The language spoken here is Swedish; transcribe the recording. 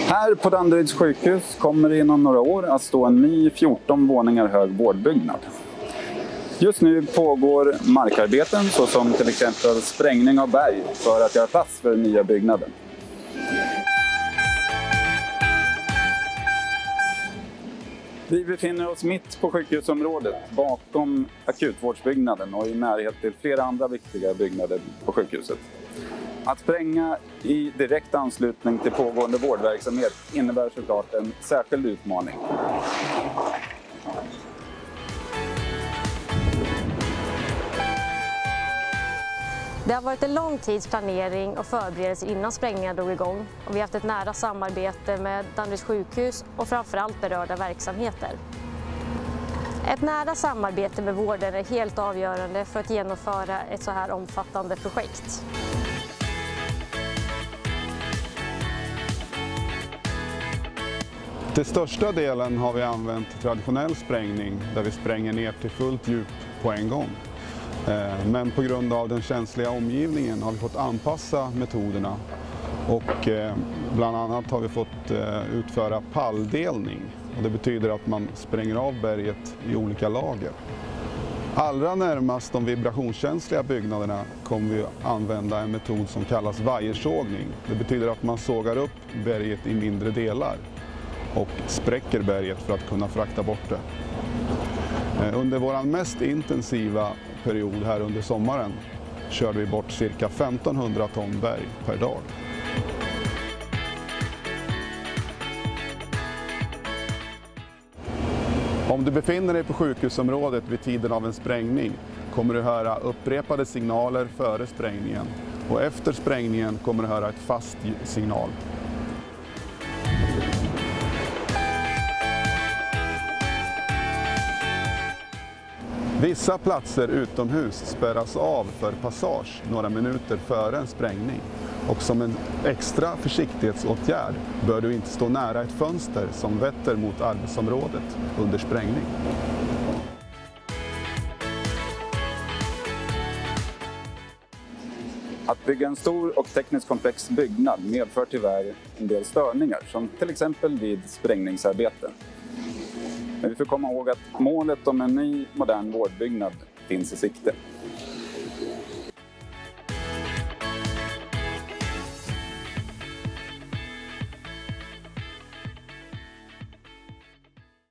Här på Danderyds sjukhus kommer det inom några år att stå en ny 14 våningar hög vårdbyggnad. Just nu pågår markarbeten såsom till exempel sprängning av berg för att göra plats för den nya byggnaden. Vi befinner oss mitt på sjukhusområdet bakom akutvårdsbyggnaden och i närhet till flera andra viktiga byggnader på sjukhuset. Att spränga i direkt anslutning till pågående vårdverksamhet innebär såklart en särskild utmaning. Det har varit en lång tids planering och förberedelse innan sprängningen drog igång och vi har haft ett nära samarbete med Danderyds sjukhus och framförallt berörda verksamheter. Ett nära samarbete med vården är helt avgörande för att genomföra ett så här omfattande projekt. Till största delen har vi använt traditionell sprängning där vi spränger ner till fullt djup på en gång. Men på grund av den känsliga omgivningen har vi fått anpassa metoderna och bland annat har vi fått utföra palldelning. Och det betyder att man spränger av berget i olika lager. Allra närmast de vibrationskänsliga byggnaderna kommer vi att använda en metod som kallas vajersågning. Det betyder att man sågar upp berget i mindre delar och spräcker berget för att kunna frakta bort det. Under vår mest intensiva period här under sommaren körde vi bort cirka 1500 ton berg per dag. Om du befinner dig på sjukhusområdet vid tiden av en sprängning kommer du höra upprepade signaler före sprängningen och efter sprängningen kommer du höra ett fast signal. Vissa platser utomhus spärras av för passage några minuter före en sprängning. Och som en extra försiktighetsåtgärd bör du inte stå nära ett fönster som vetter mot arbetsområdet under sprängning. Att bygga en stor och tekniskt komplex byggnad medför tyvärr en del störningar, som till exempel vid sprängningsarbeten. Men vi får komma ihåg att målet om en ny modern vårdbyggnad finns i sikte.